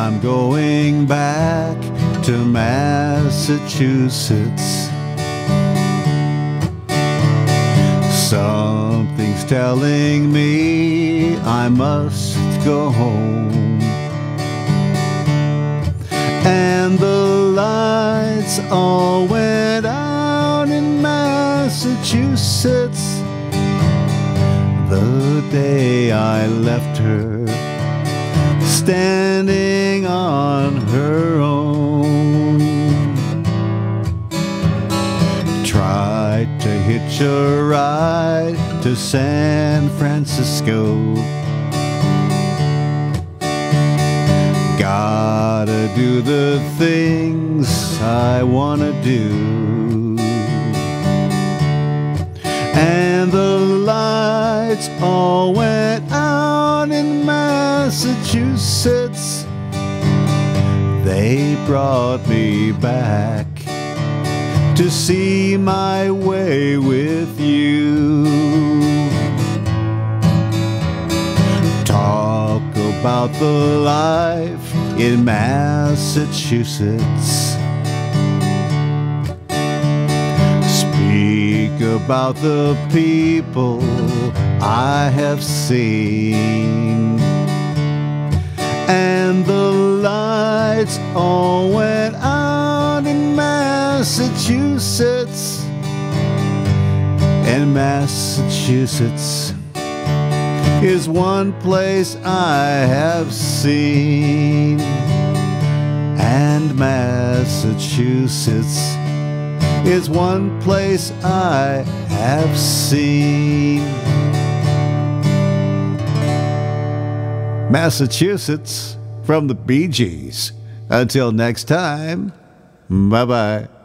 I'm going back to Massachusetts. Something's telling me I must go home. And the lights all went out in Massachusetts the day I left her, standing on her own. Tried to hitch a ride to San Francisco. Gotta do the things I wanna do. And the lights all went out in Massachusetts. They brought me back to see my way with you. Talk about the life in Massachusetts. Speak about the people I have seen. And the lights all went out in Massachusetts. And Massachusetts is one place I have seen. And Massachusetts is one place I have seen. Massachusetts from the Bee Gees. Until next time, bye-bye.